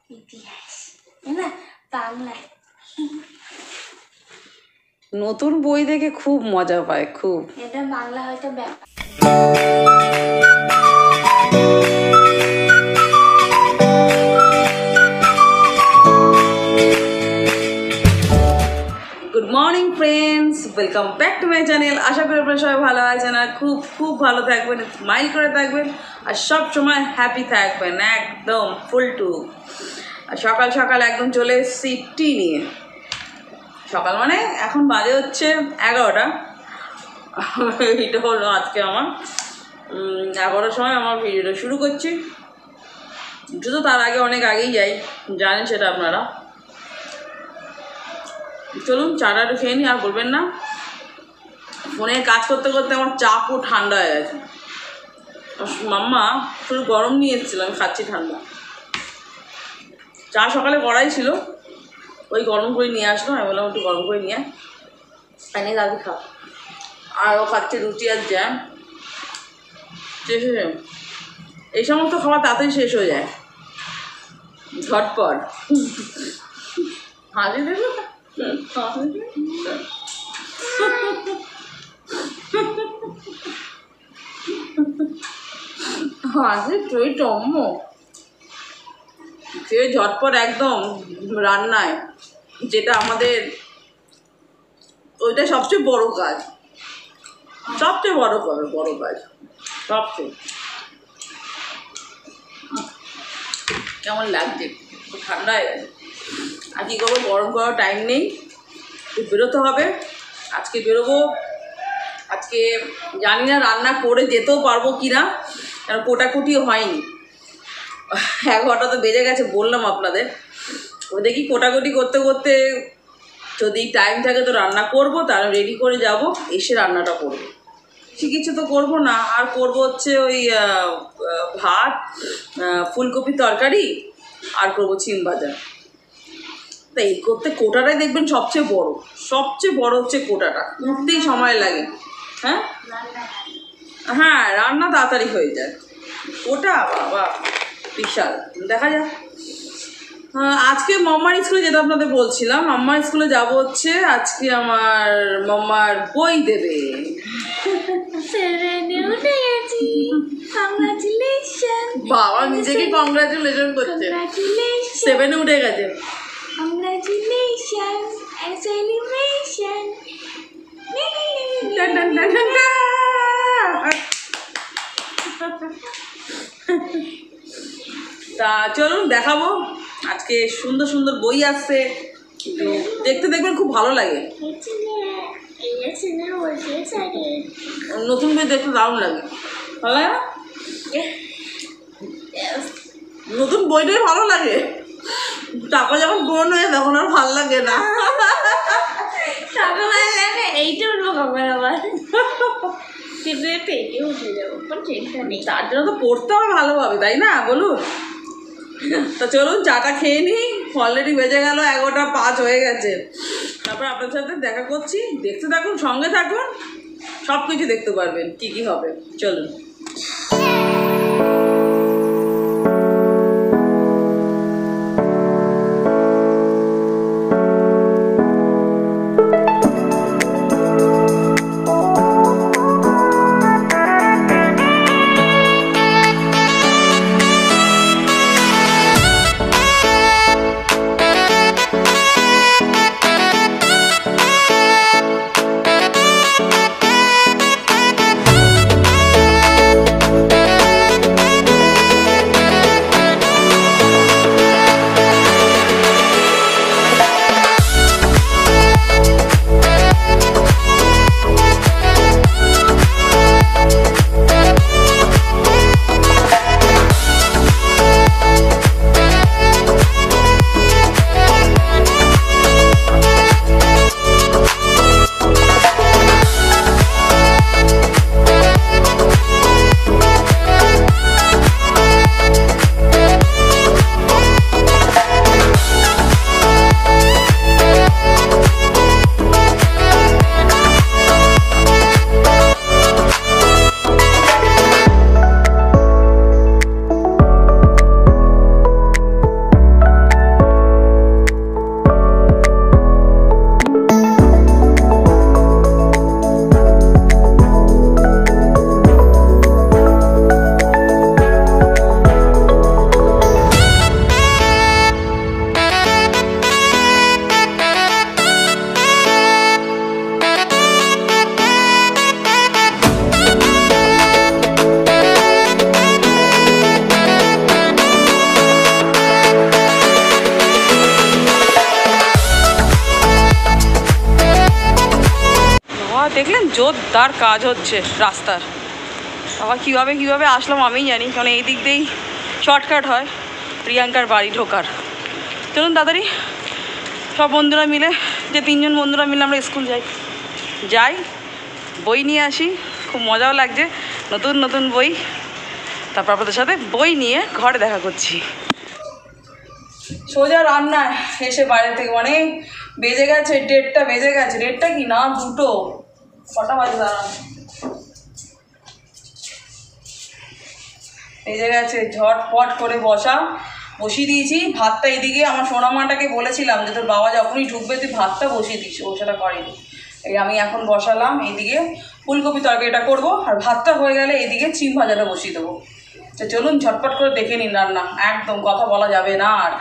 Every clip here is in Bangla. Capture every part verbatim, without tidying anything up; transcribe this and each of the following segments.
ইতিহাস না বাংলা। নতুন বই দেখে খুব মজা পায়, খুব। এটা বাংলা হয়তো ব্যাপার। Good morning friends, welcome back to my channel. আশা করি আপনারা সবাই ভালো আছেন আর খুব খুব ভালো থাকবেন, স্মাইল করে থাকবেন আর সব সময় হ্যাপি থাকবেন, একদম ফুল টু। আর সকাল সকাল একদম চলে এসেছি টি নিয়ে। সকাল মানে এখন বাজে হচ্ছে এগারোটা। এটা হলো আজকে আমার এগারোটার সময় আমার ভিডিওটা শুরু করছি। শুধু তার আগে অনেক আগেই যাই, জানেন সেটা আপনারা। চলুন চাটা একটু খেয়ে নিই, আর বলবেন না ফোনে কাজ করতে করতে আমার চা পুরো ঠান্ডা হয়ে গেছে। মাম্মা শুধু গরম নিয়ে এসেছিল, আমি খাচ্ছি ঠান্ডা। চা সকালে করাই ছিল, ওই গরম করে নিয়ে আসলো। আমি বললাম একটু গরম করে নিয়ে এনে দাদি খা। আর ও খাচ্ছে রুটি আর জ্যাম। শেষ হয়ে যায় এই সমস্ত খাবার, তাড়াতাড়ি শেষ হয়ে যায় ঝটপট। হাসি দেখলো হাসি তুই টম্ম সে ঝটপট একদম রান্নায়, যেটা আমাদের ওইটা সবচেয়ে বড় কাজ, সবচেয়ে বড় কাজ বড় কাজ সবচেয়ে। কেমন লাগছে, ঠান্ডা হয়ে গেছে। আর কী করবো, গরম করার টাইম নেই, বেরোতে হবে। আজকে বেরোবো। আজকে জানি না রান্না করে যেতেও পারবো কি না, কারণ কোটাকুটিও হয়নি। এগারোটা তো বেজে গেছে বললাম আপনাদের। ও দেখি কোটাকুটি করতে করতে যদি টাইম থাকে তো রান্না করব, তাহলে রেডি করে যাব, এসে রান্নাটা করবো। সে কিছু তো করবো না, আর করবো হচ্ছে ওই ভাত, ফুলকপি তরকারি, আর করবো সিম ভাজা। তা এই করতে কোটাটাই দেখবেন সবচেয়ে বড়, সবচেয়ে বড় হচ্ছে কোটাটা, উঠতেই সময় লাগে। হ্যাঁ হ্যাঁ রান্না তাড়াতাড়ি হয়ে যায়, ওটা বাবা বিশাল। দেখা যাক। আজকে মাম্মার স্কুলে যেটা আপনাদের বলছিলাম, মাম্মার স্কুলে যাব হচ্ছে আজকে আমার মাম্মার বই দেবে। বাবা নিজেকে কংগ্রাচুলেশন করছে, সেভেনে উঠে গেছে। তা চলুন দেখাবো, আজকে সুন্দর সুন্দর বই আসছে, দেখতে দেখবেন খুব ভালো লাগে। নতুন বই দেখতে দারুণ লাগে, ভালো লাগে না? নতুন বইটাই ভালো লাগে, টাকা যখন বোন হয়ে তখন আর ভালো লাগে না। এইটা উঠবো কখন আবার, উঠে যাবো, তার জন্য তো পড়তে হবে ভালোভাবে, তাই না বলুন? তা চলুন চাটা খেয়ে নিই, অলরেডি বেজে গেল এগারোটা পাঁচ হয়ে গেছে। তারপর আপনার সাথে দেখা করছি, দেখতে থাকুন, সঙ্গে থাকুন, সব কিছু দেখতে পারবেন কী কী হবে। চলুন। দেখলেন জোরদার কাজ হচ্ছে রাস্তার। আবার কীভাবে কীভাবে আসলাম আমি জানি, কারণ এই দিক দিয়েই শর্টকাট হয় প্রিয়াঙ্কার বাড়ি ঢোকার। চলুন তাড়াতাড়ি সব বন্ধুরা মিলে, যে তিনজন বন্ধুরা মিলে আমরা স্কুল যাই যাই বই নিয়ে আসি। খুব মজাও লাগছে, নতুন নতুন বই। তারপর আপনাদের সাথে বই নিয়ে ঘরে দেখা করছি। সোজা রান্নায় এসে বাইরে থেকে মানে বেজে গেছে দেড়টা, বেজে গেছে দেড়টা কি না দুটো, কটা বাজে দাঁড়ান, বেজে গেছে। ঝটপট করে বসা বসিয়ে দিয়েছি ভাতটা। এদিকে আমার সোনা মাটাকে বলেছিলাম যে তোর বাবা যখনই ঢুকবে তুই ভাতটা বসিয়ে দিস, ও সেটা করেনি। এই আমি এখন বসালাম, এইদিকে ফুলকপি তরকারিটা করবো, আর ভাতটা হয়ে গেলে এইদিকে চিম ভাজাটা বসিয়ে দেবো। তো চলুন ঝটপট করে দেখে নিন রান্না, একদম কথা বলা যাবে না আর।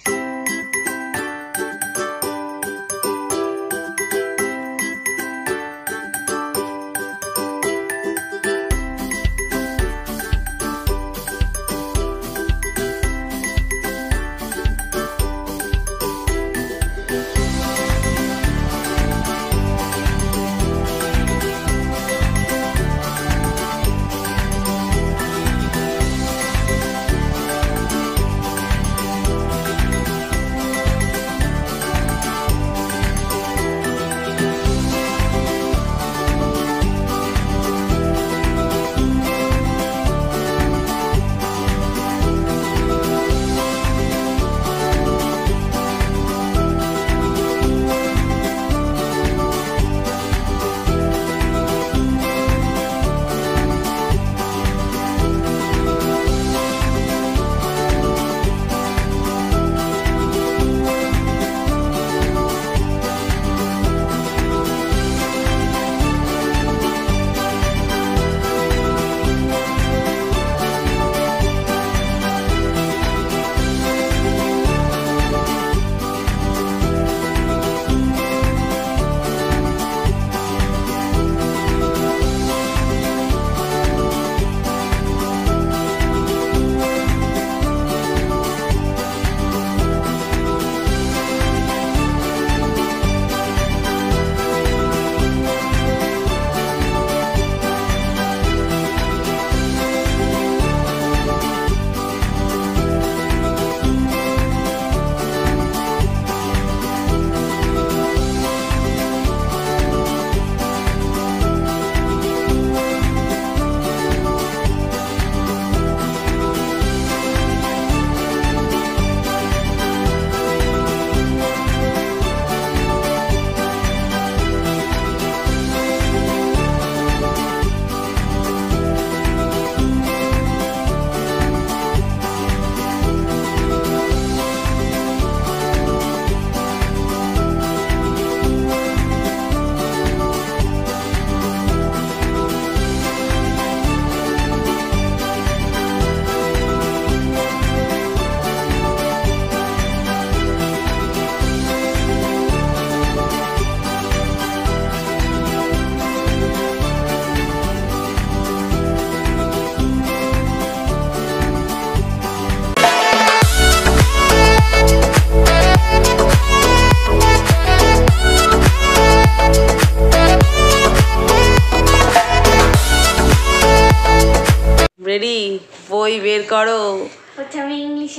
রেডি, বই বের করো। প্রথমে ইংলিশ,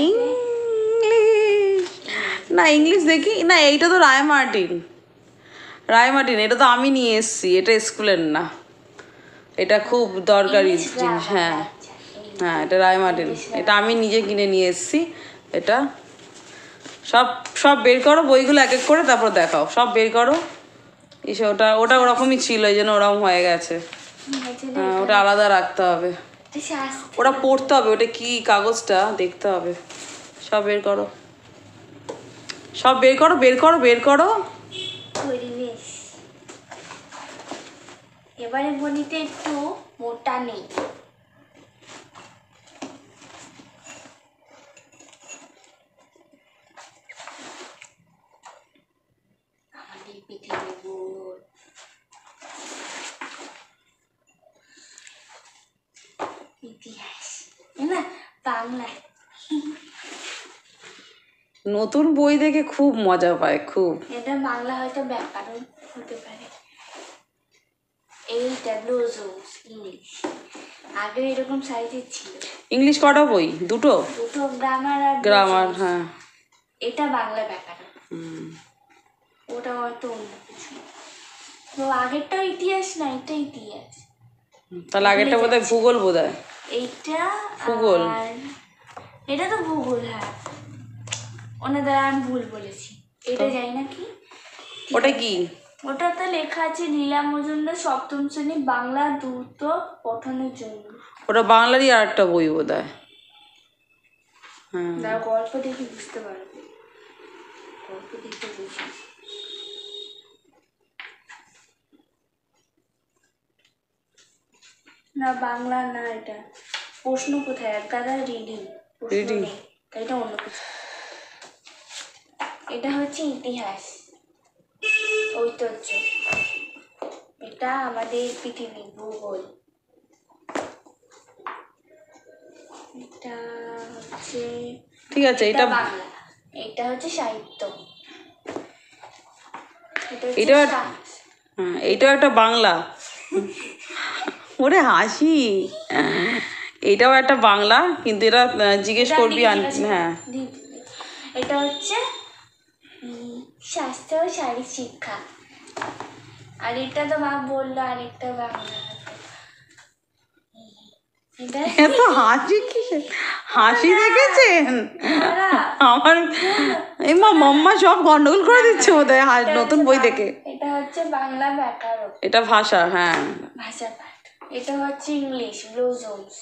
ইংলিশ না ইংলিশ দেখি না, এইটা তো রায় মার্টিন, রায় মার্টিন এটা তো আমি নিয়ে এসেছি, এটা স্কুলের না, এটা খুব দরকারি জিনিস। হ্যাঁ হ্যাঁ এটা রায় মার্টিন, এটা আমি নিজে কিনে নিয়ে এসেছি। এটা সব সব বের করো বইগুলো এক এক করে, তারপর দেখাও, সব বের করো। ইসে ওটা ওটা ওরকমই ছিল, এই জন্য ওরকম হয়ে গেছে। হ্যাঁ ওটা আলাদা রাখতে হবে, ওটা পড়তে হবে, ওটা কি কাগজটা দেখতে হবে। সব বের করো, সব বের করো, বের করো বের করো। পরিবেশ এবারে বলিতে একটু মোটা নেই, আমাদের পৃথিবীর ইতিহাস না বাংলায়। নতুন বই দেখে খুব মজা পায়, খুব। এটা বাংলা হয়তো ব্যাকরণ হতে পারে। এইটা ব্লুজোস ইংলিশ। আগে এরকম সাইজের ছিল। ইংলিশ কটা বই? দুটো? দুটো, গ্রামার আর গ্রামার, Bluesource। হ্যাঁ। এটা বাংলা ব্যাকরণ, হুম। ওটা হয়তো অন্য কিছু। তো আগেরটাও ইতিহাস না, এটা ইতিহাস। তাহলে আগেরটা বোধ হয় ভূগোল, বোধ হয় এইটা ভূগোল। আর এটা তো ভূগোল, হ্যাঁ। ওনার দ্বারা আমি ভুল বলেছি। এটা জানি না কি। ওটা কি? ওটা তো লেখা আছে লীলা মজুমদার সপ্তম শ্রেণী বাংলা দ্রুত পঠনের জন্য। ওটা বাংলারই আর একটা বই বোধ হয়। হ্যাঁ, না, গল্প দেখে বুঝতে পারবে, গল্প দেখে বুঝি। না বাংলা না, এটা প্রশ্ন কোথায়? এক গাদা রিডিং, প্রশ্ন Reading। নেই, এটা অন্য কিছু। এটা হচ্ছে ইতিহাস, ঐতিহ্য। এটা আমাদের পৃথিবী, ভূগোল। এটা হচ্ছে, ঠিক আছে, এটা এটা বাংলা। এটা হচ্ছে সাহিত্য। এটা হচ্ছে এটা সা- হ্যাঁ, এইটাও একটা বাংলা। ওরে হাসি, এইটাও একটা বাংলা, কিন্তু এটা আহ, জিজ্ঞেস এটা করবি। দিদি আন- জিজ্ঞাসা হ্যাঁ, কর- দিদি। এটা হচ্ছে উম, স্বাস্থ্য ও শারীরিক শিক্ষা। আর এটা তো মা বললো আরেকটা বাংলা। এটা এত হাসি কিসে? হাসি দেখেছেন? ওরা, আমার এই মা মাম্মা সব গন্ডগোল করে দিচ্ছে বোধ হয় এটা নতুন হচ্ছে বই বাং- দেখে। এটা হচ্ছে বাংলা ব্যাকরণ, এটা ভাষা, হ্যাঁ। ভাষা পাঠ। এটা হচ্ছে ইংলিশ, ব্লুজোস।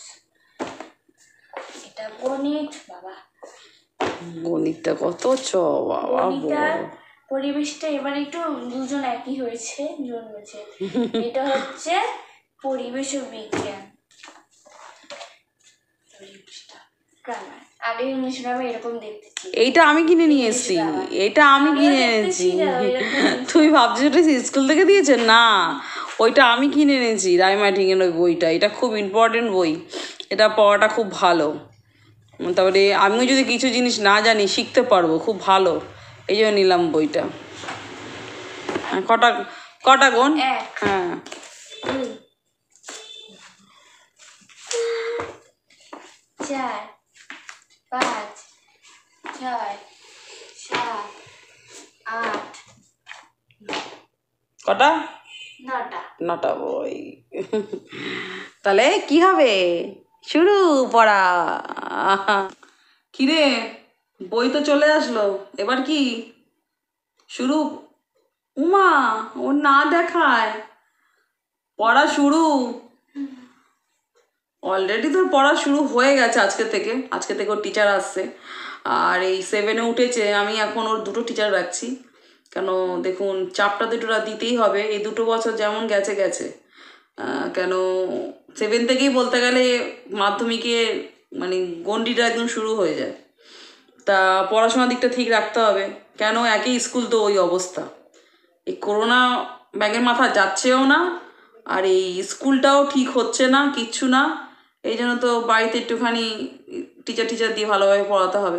এটা গণিত, বাবা গণিতটা কত চ বাবা গণিত আর বড়। পরিবেশটা এবার একটু দুজন একই হয়েছে, জন্মেছে। এটা হচ্ছে পরিবেশ ও বিজ্ঞান, পরিবেশটা গ্রামার। আগে ইংলিশ গ্রামে এরকম দেখতেছি। এইটা আমি কিনে নিয়ে এসেছি, এটা আমি কিনে এনেছি। তুই ভাবছিস ওটা স্কুল থেকে দিয়েছে? না, ওইটা আমি কিনে এনেছি, রাইমার্টিংয়ের ওই বইটা। এটা খুব ইম্পর্টেন্ট বই, এটা পড়াটা খুব ভালো। তারপরে আমিও যদি কিছু জিনিস না জানি শিখতে পারবো, খুব ভালো, এই জন্য নিলাম বইটা। হ্যাঁ, কটা কটা গুণ? এক, হ্যাঁ, দুই, চার, পাঁচ, ছয়, সাত, আট, কটা? নটা। নটা বই। তাহলে কি হবে? শুরু পড়া। কিরে, বই তো চলে আসলো, এবার কি শুরু? উমা, ও না দেখায় পড়া শুরু। অলরেডি তোর পড়া শুরু হয়ে গেছে আজকে থেকে। আজকে থেকে ওর টিচার আসছে, আর এই সেভেনে উঠেছে। আমি এখন ওর দুটো টিচার রাখছি, কেন দেখুন চাপটা দুটোরা দিতেই হবে। এই দুটো বছর যেমন গেছে গেছে, আহ, কেন সেভেন থেকেই বলতে গেলে মাধ্যমিকে মানে গণ্ডিটা একদম শুরু হয়ে যায়। তা পড়াশোনার দিকটা ঠিক রাখতে হবে, কেন একই স্কুল তো ওই অবস্থা। এই করোনা ব্যাগের মাথা যাচ্ছেও না, আর এই স্কুলটাও ঠিক হচ্ছে না, কিচ্ছু না। এই জন্য তো বাড়িতে একটুখানি টিচার টিচার দিয়ে ভালোভাবে পড়াতে হবে।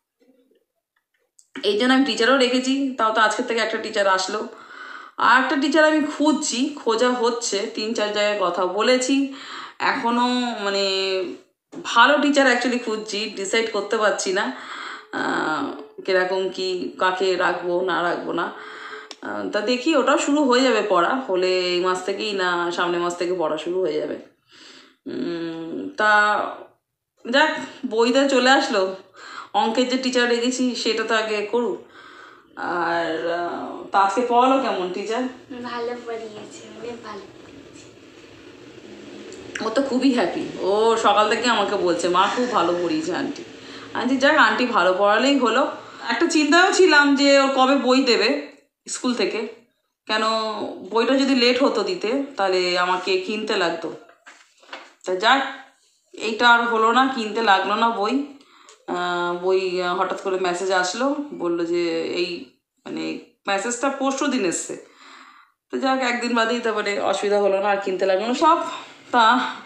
এই জন্য আমি টিচারও রেখেছি, তাও তো আজকের থেকে একটা টিচার আসলো। আর একটা টিচার আমি খুঁজছি, খোঁজা হচ্ছে, তিন চার জায়গায় কথা বলেছি, এখনও মানে ভালো টিচার অ্যাকচুয়ালি খুঁজছি, ডিসাইড করতে পারছি না কীরকম কি, কাকে রাখবো না রাখবো না। তা দেখি, ওটাও শুরু হয়ে যাবে পড়া, হলে এই মাস থেকেই না সামনের মাস থেকে পড়া শুরু হয়ে যাবে। তা যাক, বইটা চলে আসলো। অঙ্কের যে টিচার রেখেছি সেটা তো আগে করুক। আর তা আজকে পড়ালো কেমন টিচার? ভালো পড়িয়েছে, অনেক ভালো পড়িয়েছে। ও তো খুবই হ্যাপি, ও সকাল থেকে আমাকে বলছে মা খুব ভালো পড়িয়েছে আন্টি। আন্টি যাক, আন্টি ভালো পড়ালেই হলো। একটা চিন্তাও ছিলাম যে ওর কবে বই দেবে স্কুল থেকে, কেন বইটা যদি লেট হতো দিতে তাহলে আমাকে কিনতে লাগতো। তা যাক, এইটা আর হলো না, কিনতে লাগলো না বই। বই হঠাৎ করে মেসেজ আসলো, বললো যে এই মানে মেসেজটা পরশু দিন এসছে। তো যাক, একদিন বাদেই, তারপরে অসুবিধা হলো না, আর কিনতে লাগলো না সব। তা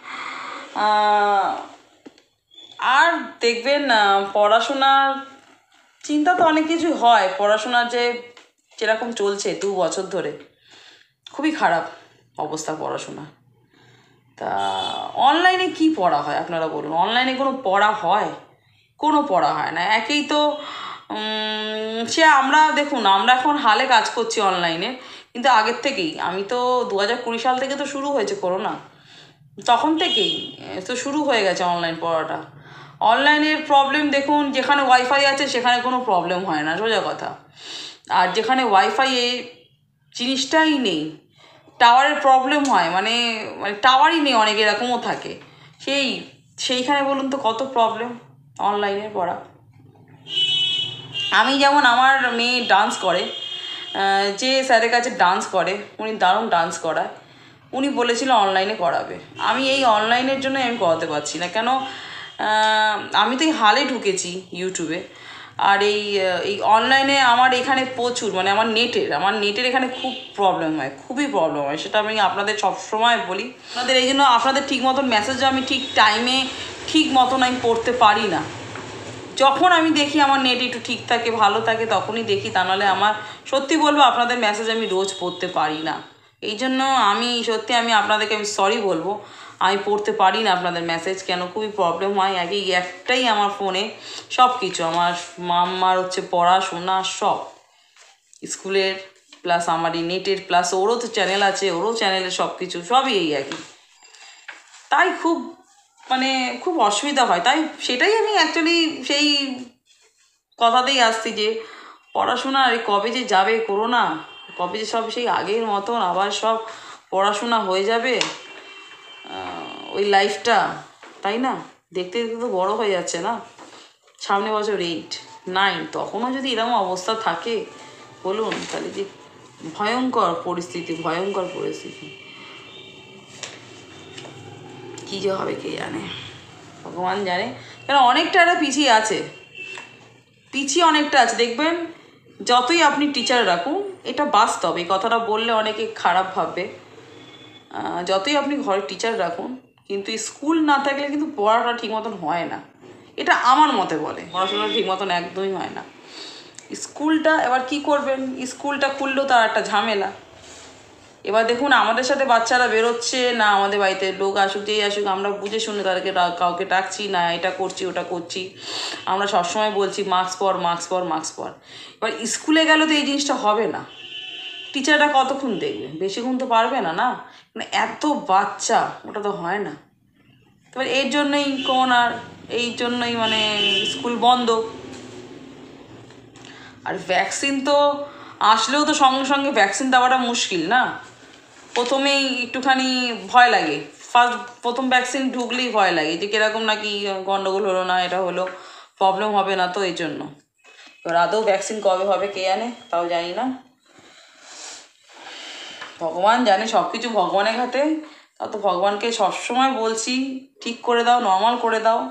আর দেখবেন পড়াশোনার চিন্তা তো অনেক কিছু হয়। পড়াশোনার যে যেরকম চলছে দু বছর ধরে, খুবই খারাপ অবস্থা পড়াশোনা। তা অনলাইনে কি পড়া হয় আপনারা বলুন? অনলাইনে কোনো পড়া হয়? কোনো পড়া হয় না। একেই তো সে আমরা দেখুন, আমরা এখন হালে কাজ করছি অনলাইনে, কিন্তু আগের থেকেই, আমি তো দু হাজার কুড়ি সাল থেকে তো শুরু হয়েছে করোনা, তখন থেকেই তো শুরু হয়ে গেছে অনলাইন পড়াটা। অনলাইনের প্রবলেম দেখুন, যেখানে ওয়াইফাই আছে সেখানে কোনো প্রবলেম হয় না, সোজা কথা। আর যেখানে ওয়াইফাই এই জিনিসটাই নেই, টাওয়ারের প্রবলেম হয়, মানে মানে টাওয়ারই নেই, অনেক এরকমও থাকে, সেই সেইখানে বলুন তো কত প্রবলেম অনলাইনে পড়া। আমি যেমন, আমার মেয়ে ডান্স করে, যে স্যারের কাছে ডান্স করে, উনি দারুণ ডান্স করায়, উনি বলেছিল অনলাইনে করাবে। আমি এই অনলাইনের জন্য আমি করাতে পারছি না। কেন? আমি তো এই হালে ঢুকেছি ইউটিউবে, আর এই এই অনলাইনে আমার এখানে প্রচুর, মানে আমার নেটের আমার নেটের এখানে খুব প্রবলেম হয়, খুবই প্রবলেম হয়। সেটা আমি আপনাদের সবসময় বলি, আপনাদের এই জন্য আপনাদের ঠিক মতন মেসেজও আমি ঠিক টাইমে ঠিক মতন আমি পড়তে পারি না। যখন আমি দেখি আমার নেট একটু ঠিক থাকে, ভালো থাকে, তখনই দেখি, তা নাহলে আমার সত্যি বলবো আপনাদের মেসেজ আমি রোজ পড়তে পারি না। এই জন্য আমি সত্যি আমি আপনাদেরকে আমি সরি বলবো, আমি পড়তে পারি না আপনাদের মেসেজ। কেন? খুবই প্রবলেম হয়। আগে একটাই আমার ফোনে সব কিছু, আমার মাম্মার হচ্ছে পড়াশোনা সব, স্কুলের প্লাস আমার এই নেটের প্লাস ওরও তো চ্যানেল আছে, ওরও চ্যানেলে সব কিছু সবই এই একই। তাই খুব মানে খুব অসুবিধা হয়। তাই সেটাই আমি অ্যাকচুয়ালি সেই কথাতেই আসছি যে পড়াশোনা কবে যে যাবে করোনা, কবে যে সব সেই আগের মতন আবার সব পড়াশোনা হয়ে যাবে ওই লাইফটা, তাই না? দেখতে দেখতে তো বড় হয়ে যাচ্ছে না, সামনে বছর এইট নাইন, তখনও যদি এরকম অবস্থা থাকে বলুন, তাহলে যে ভয়ঙ্কর পরিস্থিতি, ভয়ঙ্কর পরিস্থিতি কী যে হবে কে জানে, ভগবান জানে। কেন অনেকটা একটা পিছিয়ে আছে, পিছিয়ে অনেকটা আছে। দেখবেন যতই আপনি টিচার রাখুন, এটা বাস্তব, এই কথাটা বললে অনেকে খারাপ ভাববে, যতই আপনি ঘরে টিচার রাখুন, কিন্তু স্কুল না থাকলে কিন্তু পড়াটা ঠিক মতন হয় না। এটা আমার মতে বলে, পড়াশোনা ঠিক মতন একদমই হয় না। স্কুলটা এবার কি করবেন, স্কুলটা খুললেও তার একটা ঝামেলা। এবার দেখুন আমাদের সাথে বাচ্চারা বেরোচ্ছে না, আমাদের বাড়িতে লোক আসুক যেই আসুক, আমরা বুঝে শুনে তাদেরকে কাউকে ডাকছি না, এটা করছি ওটা করছি, আমরা সবসময় বলছি মাস্ক পর মাস্ক পর মাস্ক পর। এবার স্কুলে গেলে তো এই জিনিসটা হবে না, টিচাররা কতক্ষণ দেখবে, বেশিক্ষণ তো পারবে না, না মানে এত বাচ্চা, ওটা তো হয় না। এবার এর জন্যই কোন আর এই জন্যই মানে স্কুল বন্ধ। আর ভ্যাকসিন তো আসলেও তো সঙ্গে সঙ্গে ভ্যাকসিন দেওয়াটা মুশকিল না, প্রথমেই একটুখানি ভয় লাগে, ফার্স্ট প্রথম ভ্যাকসিন ঢুকলেই ভয় লাগে যে কীরকম নাকি গন্ডগোল হলো না, এটা হলো, প্রবলেম হবে না, তো এই জন্য। এবার আদৌ ভ্যাকসিন কবে হবে কে জানে, তাও জানি না, ভগবান জানে, সব কিছু ভগবানের হাতে। তা তো ভগবানকে সবসময় বলছি ঠিক করে দাও, নর্মাল করে দাও,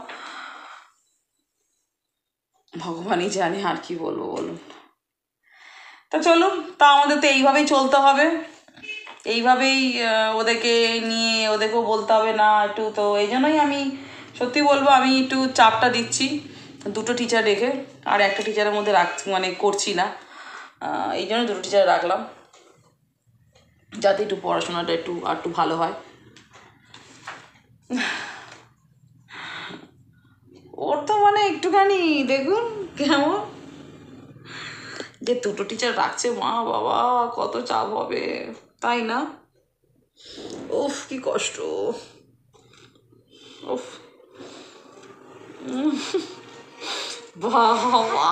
ভগবানই জানে আর কি বলবো বলুন। তা চলুন, তা আমাদের তো এইভাবেই চলতে হবে, এইভাবেই ওদেরকে নিয়ে ওদেরকেও বলতে হবে না একটু। তো এই জন্যই আমি সত্যি বলবো, আমি একটু চাপটা দিচ্ছি দুটো টিচার রেখে, আর একটা টিচারের মধ্যে রাখছি মানে করছি না, এই জন্য দুটো টিচার রাখলাম, যাতে একটু পড়াশোনাটা একটু আর একটু ভালো হয়। ওর তো মানে একটুখানি দেখুন কেমন, যে দুটো টিচার রাখছে, মা বাবা কত চাপ হবে, তাই না? উফ কি কষ্ট, উফ বাবা।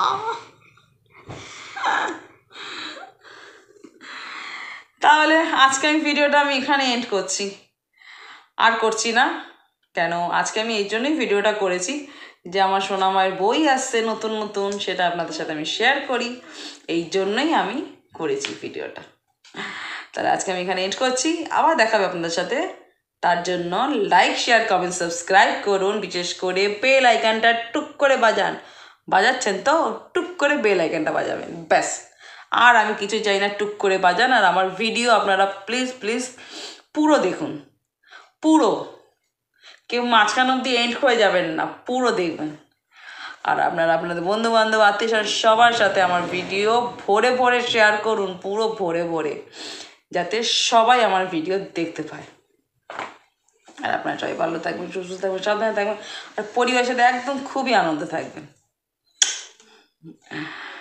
তাহলে আজকে আমি ভিডিওটা আমি এখানে এন্ড করছি, আর করছি না। কেন? আজকে আমি এই জন্যই ভিডিওটা করেছি যে আমার সোনামায়ের বই আসছে নতুন নতুন, সেটা আপনাদের সাথে আমি শেয়ার করি, এই জন্যই আমি করেছি ভিডিওটা। তাহলে আজকে আমি এখানে এন্ড করছি, আবার দেখাবে আপনাদের সাথে, তার জন্য লাইক শেয়ার কমেন্ট সাবস্ক্রাইব করুন, বিশেষ করে বেল আইকনটা টুক করে বাজান, বাজাচ্ছেন তো, টুক করে বেল আইকনটা বাজাবেন, ব্যাস। আর আমি কিছু চাই না, টুক করে বাজান। আর আমার ভিডিও আপনারা প্লিজ প্লিজ পুরো দেখুন, পুরো, কেউ মাঝখান অব্দি এন্ড হয়ে যাবেন না, পুরো দেখবেন। আর আপনারা আপনাদের বন্ধু বান্ধব আত্মীয় সবার সাথে আমার ভিডিও ভরে ভরে শেয়ার করুন, পুরো ভরে ভরে, যাতে সবাই আমার ভিডিও দেখতে পায়। আর আপনারা সবাই ভালো থাকবেন, সুস্থ থাকবেন, সাবধানে থাকবেন, আর পরিবারের সাথে একদম খুবই আনন্দে থাকবেন।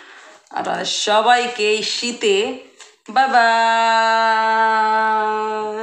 আপনাদের সবাইকে এই শীতে বাই বাই।